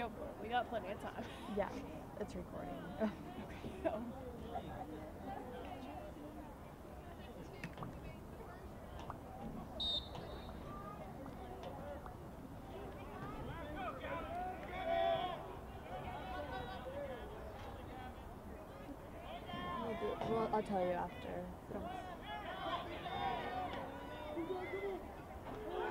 Go for it. We got plenty of time. Yeah, it's recording. Okay. Well, I'll tell you after.